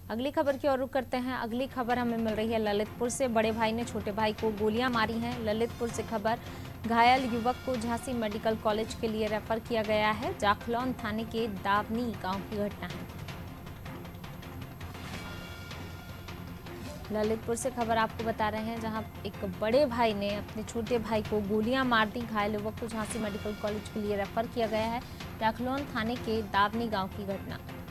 अगली खबर की ओर रुख करते हैं। अगली खबर हमें मिल रही है ललितपुर से। बड़े भाई ने छोटे भाई को गोलियां मारी हैं। ललितपुर से खबर, घायल युवक को झांसी मेडिकल कॉलेज के लिए रेफर किया गया है। जाखलौन थाने के दावनी गांव की घटना है। ललितपुर से खबर आपको बता रहे हैं, जहां एक बड़े भाई ने अपने छोटे भाई को गोलियां मार दी। घायल युवक को झांसी मेडिकल कॉलेज के लिए रेफर किया गया है। जाखलौन थाने के दावनी गांव की घटना।